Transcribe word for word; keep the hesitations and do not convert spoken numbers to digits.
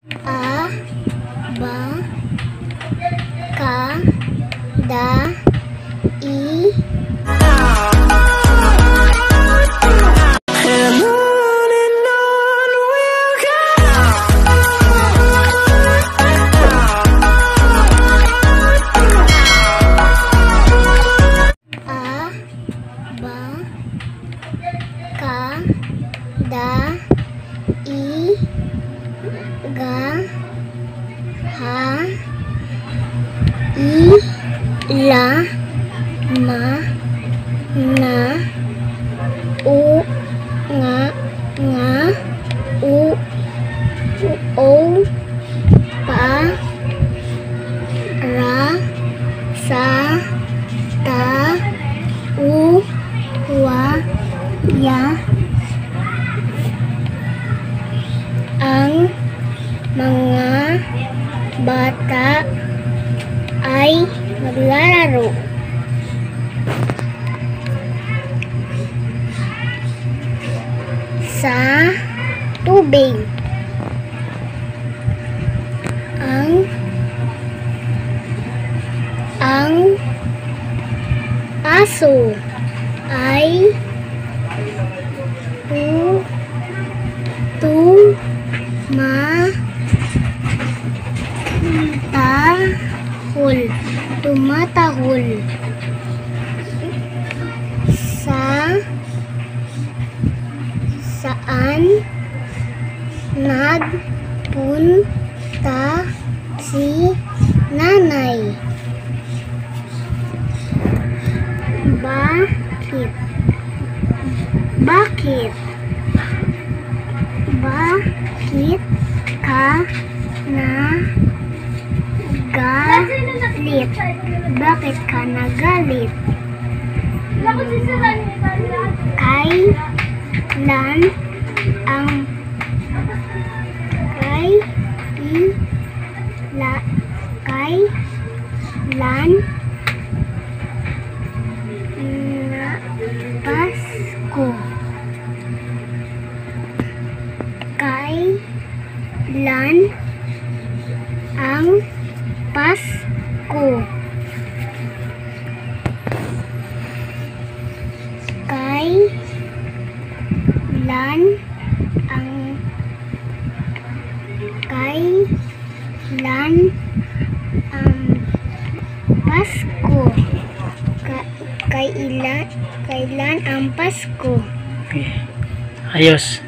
A, ba, ka, da, i. Da, i, ga, ha, i, la, ma, na, u, nga, nga, u, o, pa, ra, sa, ta, u, wa, ya. Ang mga bata ay maglalaro sa tubig. Ang ang aso ay tu tu ma tahul tumatahul sa saan nagpunta si nanay? Bakit? Bakit? Bakit ka nagalit? Bakit ka nagalit? Kailan ang kay i la kailan na Pasko? Kailan ang Pasko? Kailan ang kailan ang Pasko? Ka kailan kailan ang Pasko? Okay. Ayos.